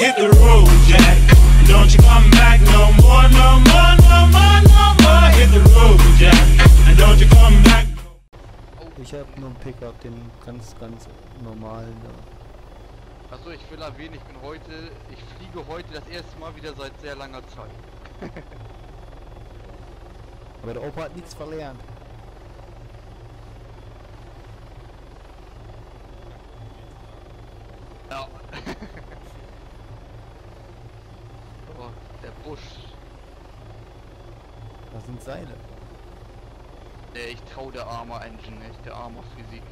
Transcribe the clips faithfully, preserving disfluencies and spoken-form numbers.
hit the road, Jack. Don't you come back no more, no more, no more, no more. Hit the road, Jack. And don't you come back. Ich hab nur einen Pickup, den ganz, ganz normalen. Achso, ich will erwähnen, ich bin heute, ich fliege heute das erste Mal wieder seit sehr langer Zeit. Aber der Opa hat nichts verlernt. Ja. Oh, der Busch. Da sind Seile. Der, ich trau der Armer Engine nicht, der Armer Physik.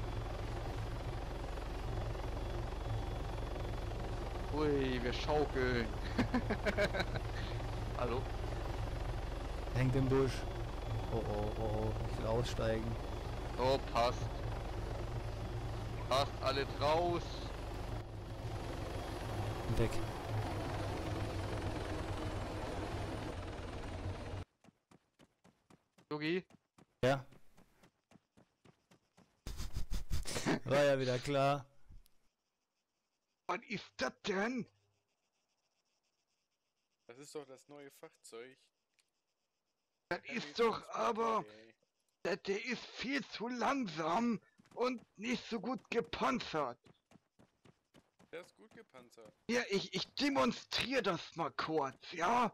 Ui, wir schaukeln. Hallo? Hängt im Busch. Oh oh oh oh, ich will aussteigen. Oh, passt. Passt alle raus. Weg. Yogi? Ja. War ja wieder klar. Was ist das denn? Das ist doch das neue Fahrzeug. Das ist doch aber... Der, der ist viel zu langsam und nicht so gut gepanzert. Der ist gut gepanzert. Ja, ich, ich demonstriere das mal kurz, ja?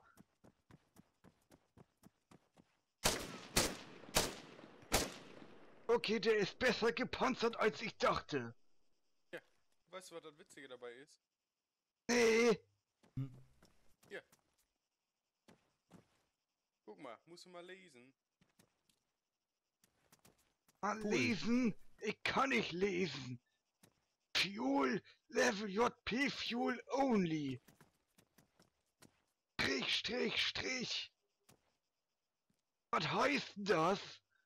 Okay, der ist besser gepanzert als ich dachte. Ja, weißt du, was das Witzige dabei ist? Nee. Hm. Ja. Guck mal, musst du mal lesen. Mal lesen? Ich kann nicht lesen. Fuel, Level J P Fuel only. Strich, Strich, Strich. Was heißt das?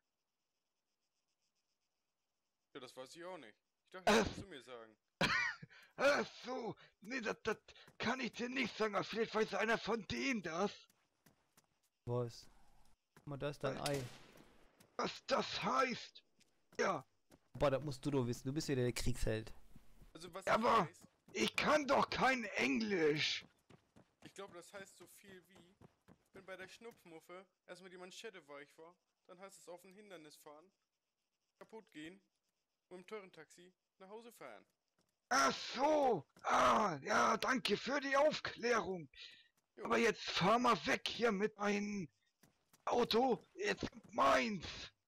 Ja, das weiß ich auch nicht. Ich dachte, das musst du mir sagen. Ach so, nee, das, das kann ich dir nicht sagen, aber vielleicht weiß einer von denen das. Was? Guck mal, da ist dein Ei. Was das heißt. Ja. Boah, das musst du doch wissen. Du bist ja der Kriegsheld. Also was Aber ich weiß, ich kann doch kein Englisch. ich glaube, das heißt so viel wie, wenn bei der Schnupfmuffe erstmal die Manschette weich war, dann heißt es auf ein Hindernis fahren, kaputt gehen und im teuren Taxi nach Hause fahren. Ach so. Ah, ja, danke für die Aufklärung. Jo. Aber jetzt fahr mal weg hier mit meinem Auto. Jetzt meins.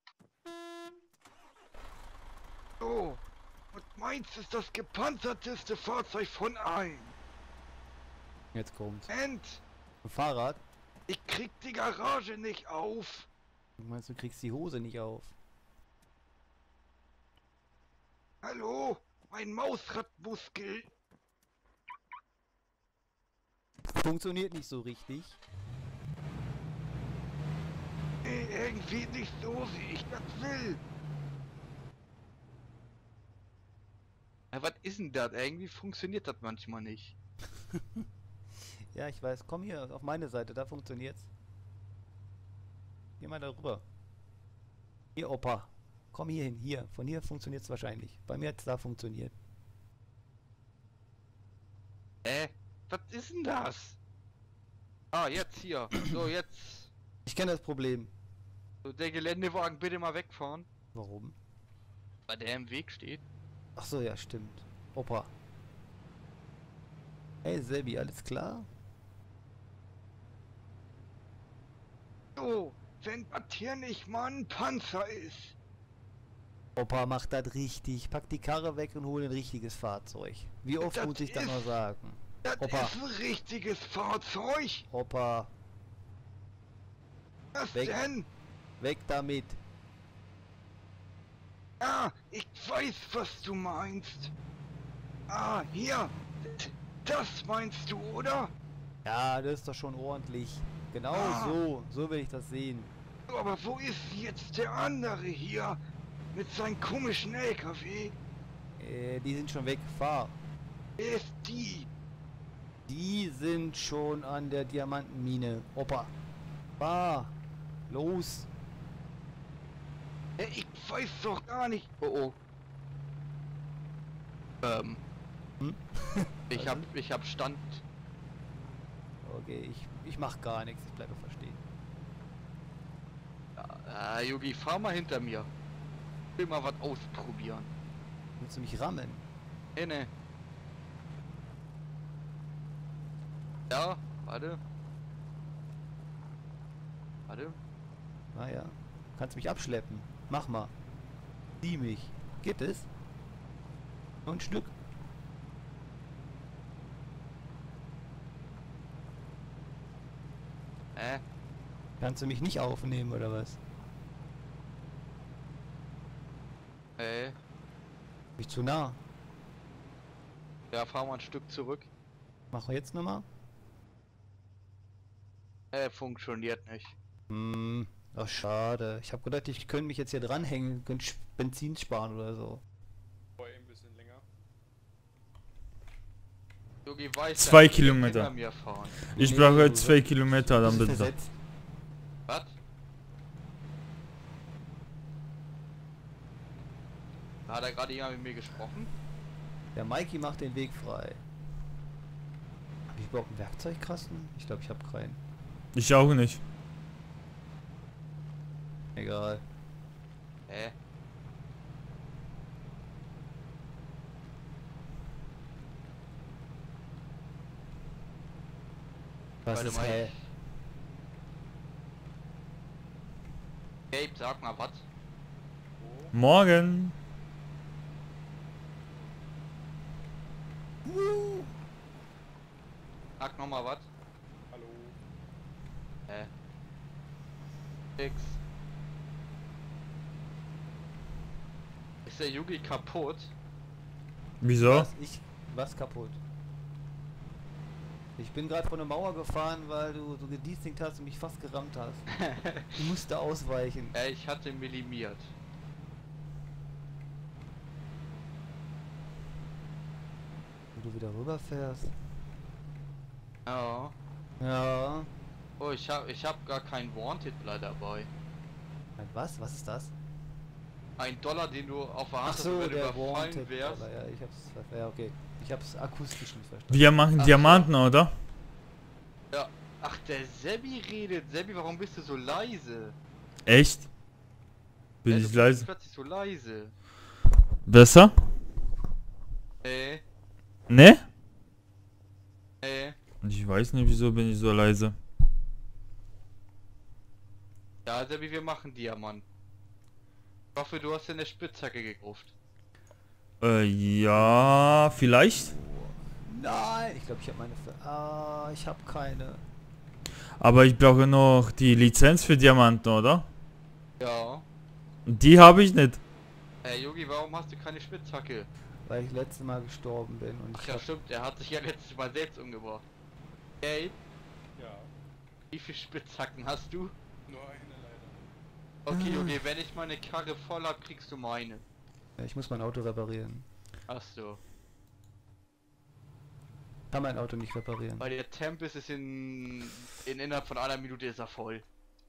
So. Und meins ist das gepanzerteste Fahrzeug von allen. Jetzt kommt's. Und Ein Fahrrad? ich krieg die Garage nicht auf. Du meinst, du kriegst die Hose nicht auf? Hallo? Mein Mausradmuskel. Funktioniert nicht so richtig. Nee, irgendwie nicht so, wie ich das will. Ja, was ist denn das? Irgendwie funktioniert das manchmal nicht. Ja, ich weiß. Komm hier auf meine Seite, da funktioniert's. Geh mal darüber. Hier, Opa. Komm hier hin, hier. Von hier funktioniert's wahrscheinlich. Bei mir hat's da funktioniert. Äh, was ist denn das? Ah, jetzt hier. So, jetzt. Ich kenne das Problem. So, der Geländewagen bitte mal wegfahren. Warum? Weil der im Weg steht. Ach so, ja, stimmt. Opa. Hey, Selby, alles klar? So, wenn das hier nicht mal ein Panzer ist. Opa macht das richtig. Pack die Karre weg und hol ein richtiges Fahrzeug. Wie oft Das muss ich das ist- noch sagen? Das Opa. ist ein richtiges Fahrzeug. Opa, Was Weg. denn? weg damit. Ah, ich weiß, was du meinst. Ah, hier. D- Das meinst du, oder? Ja, das ist doch schon ordentlich. Genau Ah. so. So will ich das sehen. Aber wo ist jetzt der andere hier? Mit seinem komischen L K W? Äh, die sind schon weg. Fahr. Wer ist die? Die sind schon an der Diamantenmine. Opa. Fahr. Los. Äh, Ich weiß doch gar nicht. Oh oh. Ähm. Hm? Ich hab, ich hab Stand. okay, ich, ich mach gar nichts, ich bleibe verstehen. Ja, äh, Yogi, fahr mal hinter mir. Ich will mal was ausprobieren. Willst du mich rammen? Nee, nee. Ja, warte. Warte. Naja, kannst mich abschleppen. Mach mal. Sieh mich. Geht es? Nur ein Stück. Äh, Kannst du mich nicht aufnehmen oder was? äh. Bin ich zu nah? Ja, fahr mal ein Stück zurück. Mach jetzt nochmal. Äh, funktioniert nicht. Hm, ach schade. Ich habe gedacht, ich könnte mich jetzt hier dranhängen, könnte Benzin sparen oder so. War eh ein bisschen länger. Yogi weiß, Zwei dass die Kilometer. hinter mir fahren. Ich Nee, brauche du- zwei Kilometer, dann Bist du bitte. versetzt? Was? Hat er gerade jemand mit mir gesprochen? Der Mikey macht den Weg frei. Hab ich überhaupt einen Werkzeugkasten? Ich glaube, ich habe keinen. Ich auch nicht. Egal. Hä? Was Warte ist mal, hä? Gabe, sag mal was. Morgen. Sag noch mal was. Hallo. Hä? Nix. Ist der Yugi kaputt? Wieso? Was? Ich... Was kaputt? Ich bin gerade von der Mauer gefahren, weil du so gediestingt hast und mich fast gerammt hast. Du musst ausweichen. Äh, ich hatte minimiert. Wenn du wieder rüberfährst. Ja. Ja. Oh, ich hab, ich hab gar kein Wanted-Blei dabei. Ein was? Was ist das? Ein Dollar, den du auf der Hand Ach hast, so, wenn du der überfallen Wanted. wärst. Aber ja, ich hab's... Ja, okay. Ich hab's akustisch nicht verstanden. Wir machen Ach so. Diamanten, oder? Ja. Ach, der Sebi redet. Sebi, warum bist du so leise? Echt? Bin Ja, ich du bist leise? plötzlich so leise. Besser? Äh, Ne? äh. Ich weiß nicht, wieso bin ich so leise. Ja, Sebi, wir machen Diamant. Ich hoffe, du hast dir eine Spitzhacke gekauft. Äh, ja, vielleicht. Nein! Ich glaube, ich habe meine... Ver ah, ich habe keine. Aber ich brauche noch die Lizenz für Diamanten, oder? Ja. Die habe ich nicht. Äh, Yogi, warum hast du keine Spitzhacke? Weil ich letztes Mal gestorben bin und Ach ich ja, hab... stimmt, er hat sich ja letztes Mal selbst umgebracht. Ey, Ja, wie viele Spitzhacken hast du? nur eine leider. Okay, Yogi, wenn ich meine Karre voll hab, kriegst du meine. Ja, ich muss mein Auto reparieren. Ach so. Kann mein Auto nicht reparieren. Weil der Tempest ist in, in innerhalb von einer Minute ist er voll.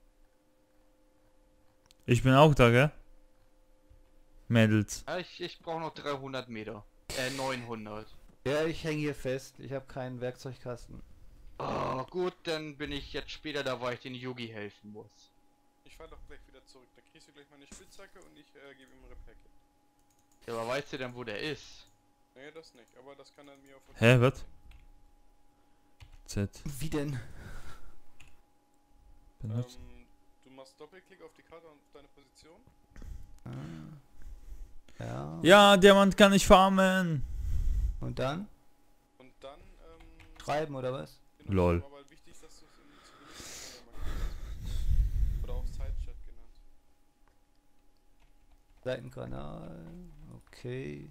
Ich bin auch da, gell? Mädels. Ja, ich ich brauche noch dreihundert Meter. Äh, neunhundert. Ja, ich hänge hier fest. Ich habe keinen Werkzeugkasten. Oh, gut, dann bin ich jetzt später da, weil ich den Yogi helfen muss. Ich fahr doch gleich wieder zurück. Da kriegst du gleich meine Spitzhacke und ich äh, gebe ihm Repacket. Ja, aber weißt du denn, wo der ist? Nee, das nicht, aber das kann er mir auf Hä, was? Z. Wie denn? Benutzt. Ähm, du machst Doppelklick auf die Karte und auf deine Position. Ah. Ja. Ja, Diamant kann ich farmen. Und dann? Und dann, ähm... Schreiben oder was? genau, Lol. Aber wichtig ist, dass du es in die Zivilisten oder auch Sidechat genannt. Seitenkanal. Okay.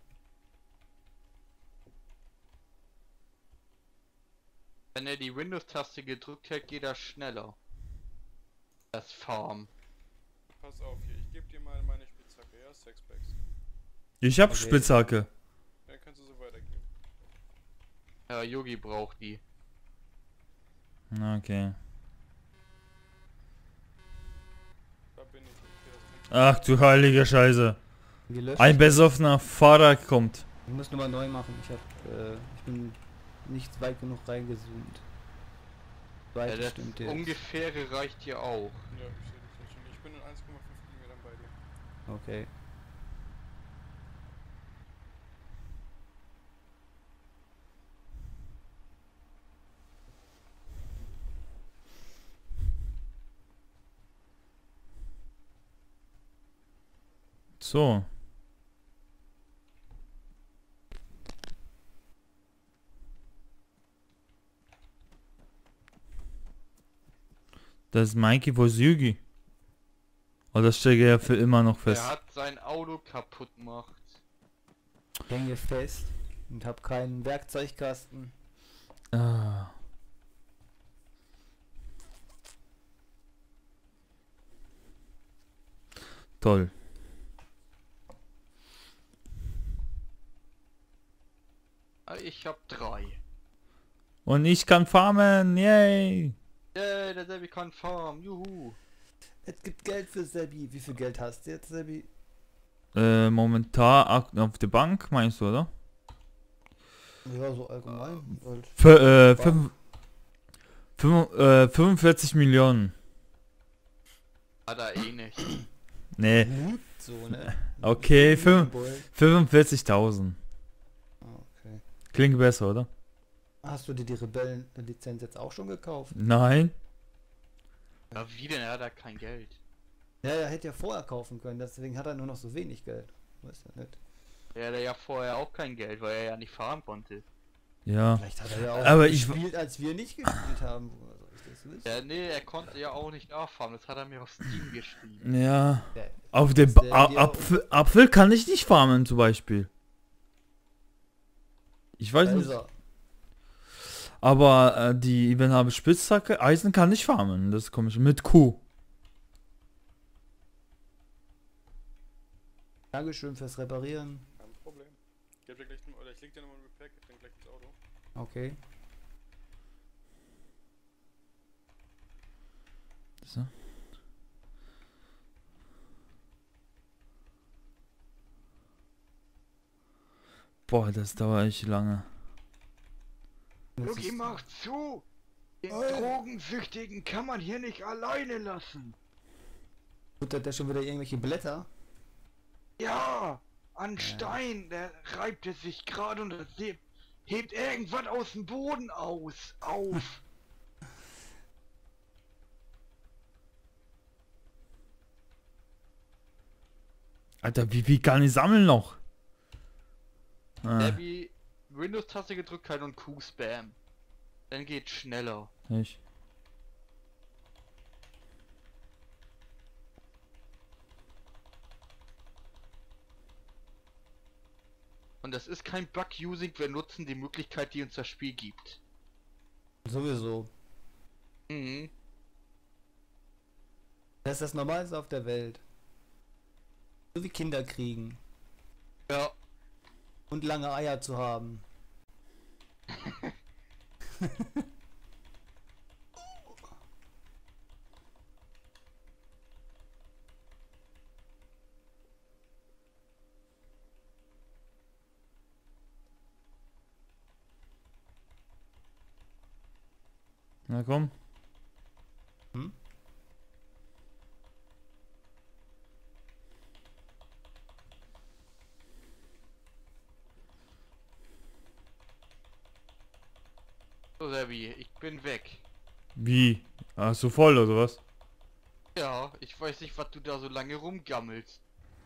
Wenn er die Windows-Taste gedrückt hat, geht das schneller. Das Farm. Pass auf hier, ich gebe dir mal meine Spitzhacke, ja? Sexpacks. Ich hab Okay. Spitzhacke. Dann kannst du so weitergeben. Ja, Yogi braucht die. Okay. Da bin ich. Okay, das kannst Ach du heilige Scheiße. Wie löscht Ein ich das? besoffener Fahrer kommt. Ich muss nochmal neu machen. Ich hab, äh, ich bin nicht weit genug reingezoomt. Zweite Ja, das stimmt jetzt. ungefähre reicht hier auch. Ja, ich sehe das schon. Ich bin in eins Komma fünf Kilometern bei dir. Okay. So. Das ist Mikey Wozügi. Oh, das stecke er für immer noch fest. Er hat sein Auto kaputt gemacht. Ich hänge fest und habe keinen Werkzeugkasten. Ah. Toll. Ich hab drei. Und ich kann farmen. Yay. Yay, der Sebi kann farmen. Juhu. Es gibt Geld für Sebi. Wie viel Geld hast du jetzt, Sebi? Äh, momentan ak- auf der Bank, meinst du, oder? Ja, so allgemein. Halt. Für, äh, Bank. fünf, fünf, äh, fünfundvierzig Millionen. Hat er eh nicht. Nee. Gut, so, ne? Okay, So fünf- Boy. fünfundvierzigtausend. Ah, okay. Klingt besser, oder? Hast du dir die Rebellen-Lizenz jetzt auch schon gekauft? Nein. Ja, wie denn? Er hat ja kein Geld. Ja, er hätte ja vorher kaufen können, deswegen hat er nur noch so wenig Geld. Weiß ja nicht. Er hatte ja vorher auch kein Geld, weil er ja nicht fahren konnte. Ja. Vielleicht hat er ja auch Aber ich- gespielt, als wir nicht gespielt haben. Woher soll ich das wissen? Ja, nee, er konnte ja auch nicht nachfahren. Das hat er mir auf Steam geschrieben. Ja. Der- Auf dem Ist ba der A- dir- Apfel, Apfel kann ich nicht farmen, zum Beispiel. Ich weiß Da nicht. ist er. Aber äh, die, wenn habe Spitzhacke, Eisen kann ich farmen. Das komme ich mit Kuh. Dankeschön fürs Reparieren. Kein Problem. Ich geb dir gleich, oder ich leg dir nochmal ein Repair, geb dann gleich ins Auto. Okay. So. Boah, das dauert echt lange. Das Luki, ist- mach zu! Den Oi. Drogensüchtigen kann man hier nicht alleine lassen. Futtert der schon wieder irgendwelche Blätter? Ja, an Stein, der reibt es sich gerade und das hebt, hebt irgendwas aus dem Boden aus, auf. Alter, wie, wie kann ich sammeln noch? Ah, Debbie, Windows-Taste gedrückt halten und Q-Spam. Dann geht's schneller. ich. Und das ist kein Bug-Using, wir nutzen die Möglichkeit, die uns das Spiel gibt. Sowieso. Mhm. Das ist das Normalste auf der Welt. So wie Kinder kriegen. Ja. Und lange Eier zu haben. Na komm. Hm? So, Debbie, ich bin weg. Wie? Hast du voll oder was? Ja, ich weiß nicht, was du da so lange rumgammelst.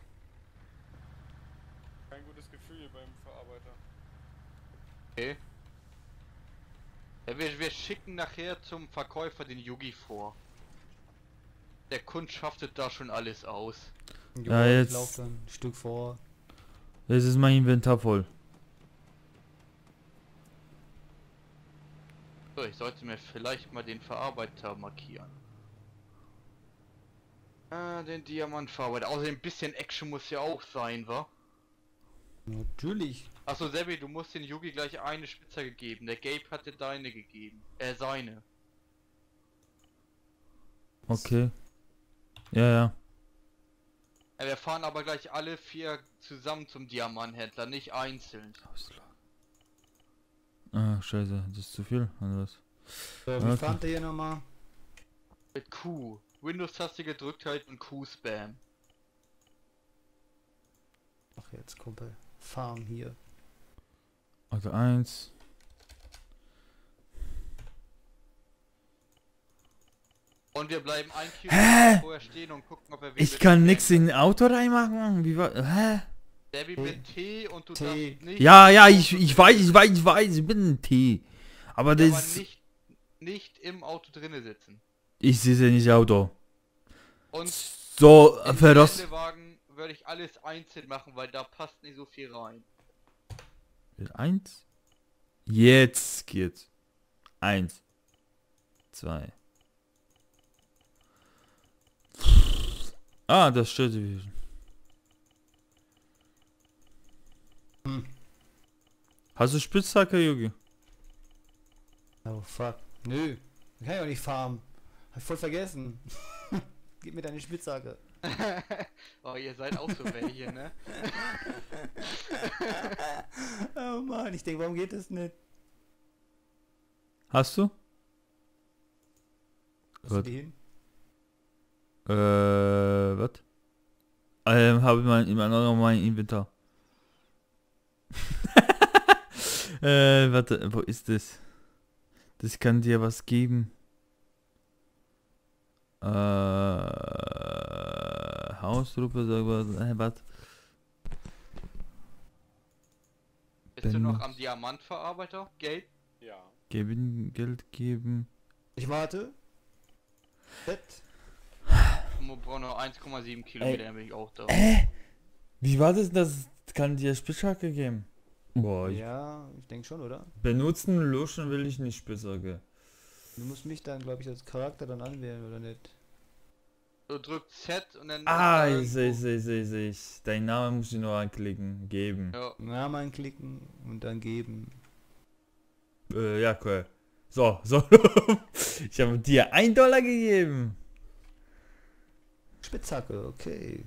Kein gutes Gefühl beim Verarbeiter. Okay. Ja, wir, wir schicken nachher zum Verkäufer den Yugi vor. Der kundschaftet da schon alles aus. Ja, ich jetzt- lauf dann ein Stück vor. Jetzt ist mein Inventar voll. So, ich sollte mir vielleicht mal den Verarbeiter markieren. Ah, den Diamantverarbeiter. Außerdem ein bisschen Action muss ja auch sein, wa? Natürlich. Achso, Sebi, du musst den Yugi gleich eine Spitzhacke geben. Der Gabe hat dir deine gegeben. Äh, seine. Okay. Ja, ja. Ja, wir fahren aber gleich alle vier zusammen zum Diamanthändler, nicht einzeln. Ah, scheiße. Das ist zu viel, oder was? So, wie Okay. farmt ihr hier nochmal? Mit Q. Windows-Taste gedrückt halt und Q-Spam. Ach jetzt, Kumpel. Farm hier. Auto eins. Und wir bleiben ein Hä? Kilometer vorher stehen und gucken, ob er Ich kann nix in ein Auto reinmachen. Wie war. Hä? Debbie mit T und du T. darfst nicht. Ja, ja, ich, ich weiß, ich weiß, ich weiß, ich bin ein T. Aber Ja, aber das. nicht, nicht im Auto drinne sitzen. Ich sitze nicht Auto. Und So, im für das. Geländewagen würde ich alles einzeln machen, weil da passt nicht so viel rein. Eins. Jetzt geht's. Eins. Zwei. Ah, das steht wieder. Hm. Hast du Spitzhacke, Yugi? Oh fuck. Nö. Ich kann ja auch nicht farmen. Hab ich voll vergessen. Gib mir deine Spitzhacke. Oh, ihr seid auch so welche, ne? Oh Mann, ich denke, warum geht das nicht? Hast du? Wo ist Gut. die hin? Äh, was? Ähm, habe ich mein, immer noch mein Inventar. äh, warte, wo ist das? Das kann dir was geben. Äh, Hausgruppe, sag was, äh, was? Bist du noch Benutzt. am Diamantverarbeiter? Geld? Ja. Geben, Geld geben. Ich warte. Set. Wir brauchen noch eins Komma sieben Kilometer, dann bin ich auch da. Äh? Wie war das? Das kann dir Spitzhacke geben. Boah, ich Ja, ich denke schon, oder? benutzen, löschen will ich nicht Spitzhacke. Du musst mich dann, glaube ich, als Charakter dann anwählen, oder nicht? Du drückst Z und dann... Ah, dann- ich sehe, ich sehe, ich sehe, ich sehe. ich. Dein Name muss ich nur anklicken. Geben. Ja. Namen anklicken und dann geben. Äh, ja, cool. So, so. Ich habe dir ein Dollar gegeben. Spitzhacke, okay.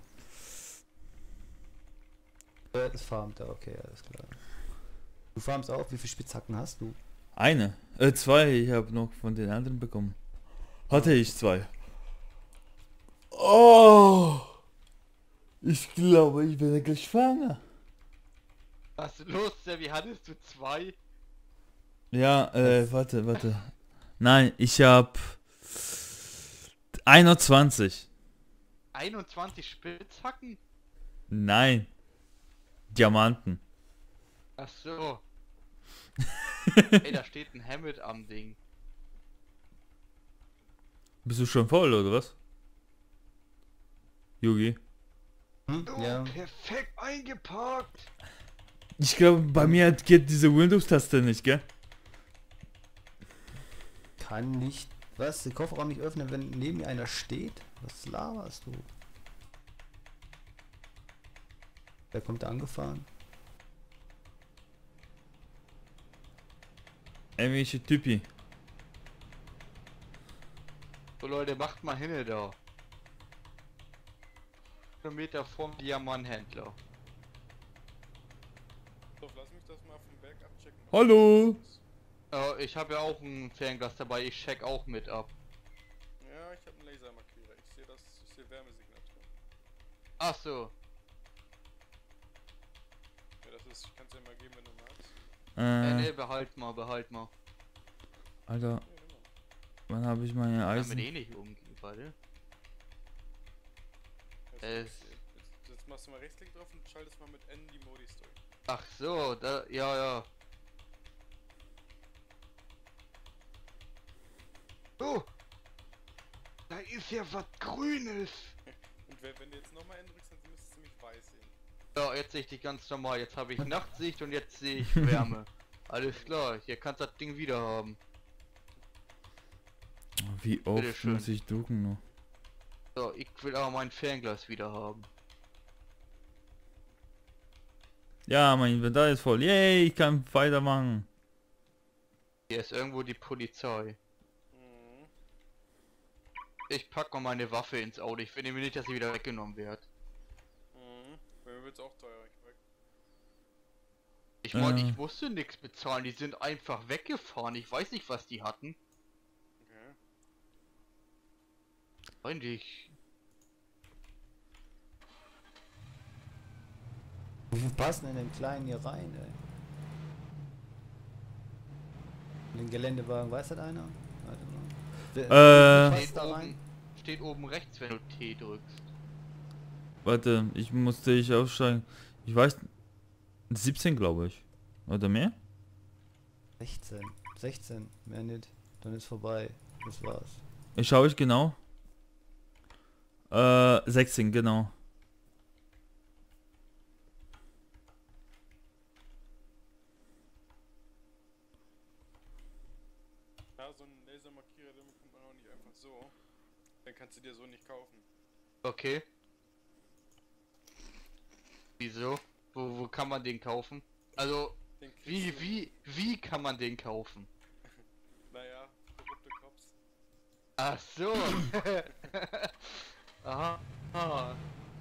Äh, das farmt er, okay, alles klar. Du farmst auch, wie viele Spitzhacken hast du? Eine. Äh, zwei. Ich habe noch von den anderen bekommen. Hatte ich zwei. Oh. Ich glaube, ich bin gleich schwanger. Was ist los, Wie hattest du zwei? Ja, äh, warte, warte. Nein, ich hab einundzwanzig. einundzwanzig Spitzhacken? Nein. Diamanten. Ach so. Ey, da steht ein Hammett am Ding. Bist du schon voll, oder was? Yugi? Hm? Oh, Ja. perfekt eingeparkt. Ich glaube, bei mir geht diese Windows-Taste nicht, gell? Kann nicht. Was? Den Kofferraum nicht öffnen, wenn neben mir einer steht? Was laberst du? Wer kommt da angefahren? Irgendwelche Typi. So Leute, macht mal hinne da. Kilometer vom Diamanthändler. So, lass mich das mal vom Berg abchecken. Hallo? Äh, ich habe ja auch ein Fernglas dabei, ich check auch mit ab. Ja, ich habe einen Lasermarkierer. Ich sehe das, ich sehe Wärmesignatur. Ach so. Ja, das ist, ich kann es ja mal geben, wenn du magst. Äh, nee, Äh, behalt mal, behalt mal. Alter, Ja, nimm mal. wann habe ich meine Damit Eisen? eh nicht umgehen, warte. Jetzt, Äh, jetzt, jetzt, jetzt machst du mal Rechtsklick drauf und schaltest mal mit N die Modis durch. Ach so, da, ja, ja. Oh! Da ist ja was Grünes! Und wenn, wenn du jetzt nochmal N drückst, dann müsstest du ziemlich weiß sehen. Ja, jetzt sehe ich dich ganz normal. Jetzt habe ich Nachtsicht und jetzt sehe ich Wärme. Alles klar, hier kannst du das Ding wieder haben. Wie oft Bitteschön. muss ich drucken noch? So, ich will aber mein Fernglas wieder haben. Ja, mein Inventar ist voll. Yay, ich kann weitermachen. Hier ist irgendwo die Polizei. Mhm. Ich pack mal meine Waffe ins Auto. Ich will nämlich nicht, dass sie wieder weggenommen wird. Mhm. Bei mir wird's auch teuer. Ich weg. Ich meine, Äh. ich musste nichts bezahlen. Die sind einfach weggefahren. Ich weiß nicht, was die hatten. Eigentlich. Wir passen in den kleinen hier rein, ey. In den Geländewagen, weiß das einer? Warte mal. Wer- wer Äh. passt Steht da rein? oben, steht oben rechts, wenn du T drückst. Warte, ich musste ich aufsteigen. Ich weiß. siebzehn glaube ich. Oder mehr? sechzehn. sechzehn, mehr nicht. Dann ist vorbei. Das war's. Ich schaue ich genau. Äh, sechzehn, genau. Ja, so einen Lasermarkierer, den bekommt man auch nicht einfach so. Den kannst du dir so nicht kaufen. Okay. Wieso? Wo, wo kann man den kaufen? Also, Den kriegst wie, du, wie, wie kann man den kaufen? Naja, korrupte Cops. Ach so. Aha. Aha.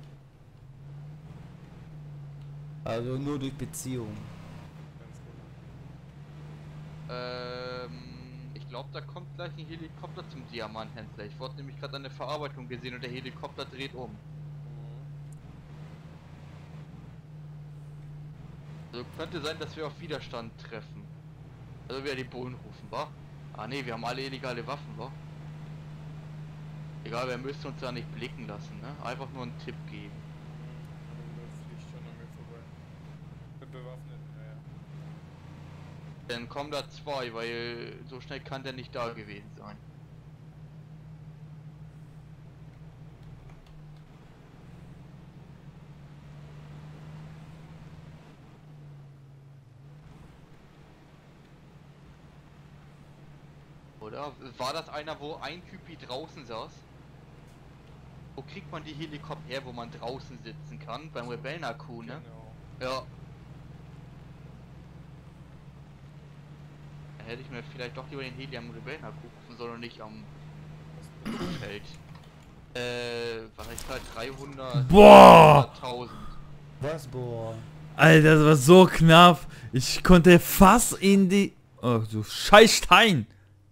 Also nur durch Beziehung. Ganz genau. Ähm, ich glaube, da kommt gleich ein Helikopter zum Diamanthändler. Ich wurde nämlich gerade eine Verarbeitung gesehen und der Helikopter dreht um. Mhm. Also könnte sein, dass wir auf Widerstand treffen. Also wir die Bullen rufen, wa? Ah ne, wir haben alle illegale Waffen, wa? Egal, wir müssen uns da nicht blicken lassen, ne? Einfach nur einen Tipp geben. Mhm. Der fliegt schon an mir vorbei. Mit Bewaffneten, ja, ja. Dann kommen da zwei, weil so schnell kann der nicht da gewesen sein. Oder? War das einer, wo ein Typi draußen saß? Wo kriegt man die Helikopter her, wo man draußen sitzen kann? Beim Rebellen-Akku, ne? Genau. Ja. Dann hätte ich mir vielleicht doch lieber den Heli am Rebellen-Akku rufen sollen und nicht am Feld. Äh, was heißt halt dreihundert? Boah! tausend. Was, boah? Alter, das war so knapp. Ich konnte fast in die... Oh, du Scheißstein!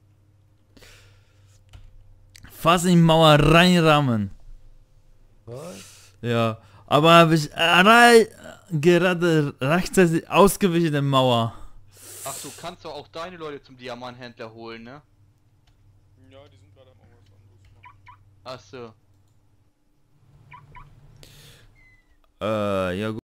Fast in die Mauer reinrammen. Was? Ja, aber habe ich rei gerade rechtzeitig ausgewichen der Mauer. Ach, du kannst doch auch deine Leute zum Diamanthändler holen, ne? Ja, die sind gerade am was anderes machen. Ach so. Äh, ja gut.